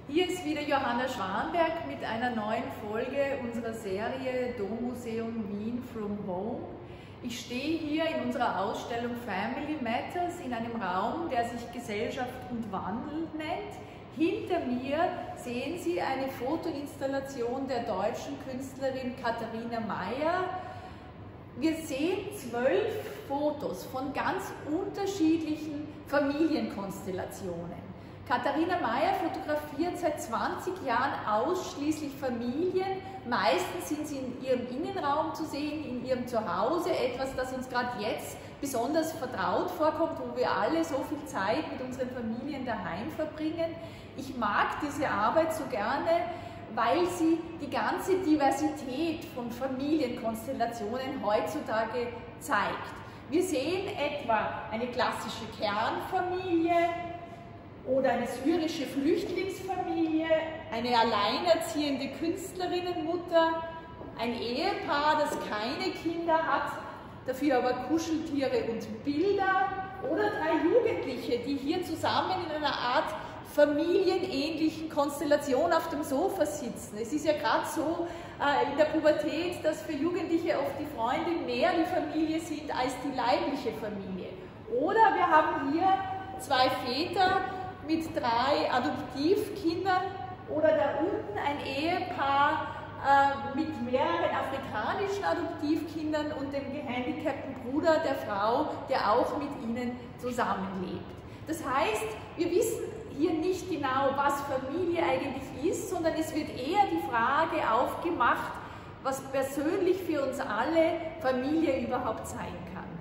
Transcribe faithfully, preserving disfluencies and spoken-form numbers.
Hier ist wieder Johanna Schwanberg mit einer neuen Folge unserer Serie Dommuseum Wien from Home. Ich stehe hier in unserer Ausstellung Family Matters in einem Raum, der sich Gesellschaft und Wandel nennt. Hinter mir sehen Sie eine Fotoinstallation der deutschen Künstlerin Katharina Mayer. Wir sehen zwölf Fotos von ganz unterschiedlichen Familienkonstellationen. Katharina Mayer fotografiert seit zwanzig Jahren ausschließlich Familien. Meistens sind sie in ihrem Innenraum zu sehen, in ihrem Zuhause, etwas, das uns gerade jetzt besonders vertraut vorkommt, wo wir alle so viel Zeit mit unseren Familien daheim verbringen. Ich mag diese Arbeit so gerne, weil sie die ganze Diversität von Familienkonstellationen heutzutage zeigt. Wir sehen etwa eine klassische Kernfamilie oder eine syrische Flüchtlingsfamilie, eine alleinerziehende Künstlerinnenmutter, ein Ehepaar, das keine Kinder hat, dafür aber Kuscheltiere und Bilder, oder drei Jugendliche, die hier zusammen in einer Art familienähnlichen Konstellation auf dem Sofa sitzen. Es ist ja gerade so äh, in der Pubertät, dass für Jugendliche oft die Freundin mehr die Familie sind als die leibliche Familie. Oder wir haben hier zwei Väter mit drei Adoptivkindern oder da unten ein Ehepaar äh, mit mehreren afrikanischen Adoptivkindern und dem gehandicapten Bruder der Frau, der auch mit ihnen zusammenlebt. Das heißt, wir wissen hier nicht genau, was Familie eigentlich ist, sondern es wird eher die Frage aufgemacht, was persönlich für uns alle Familie überhaupt sein kann.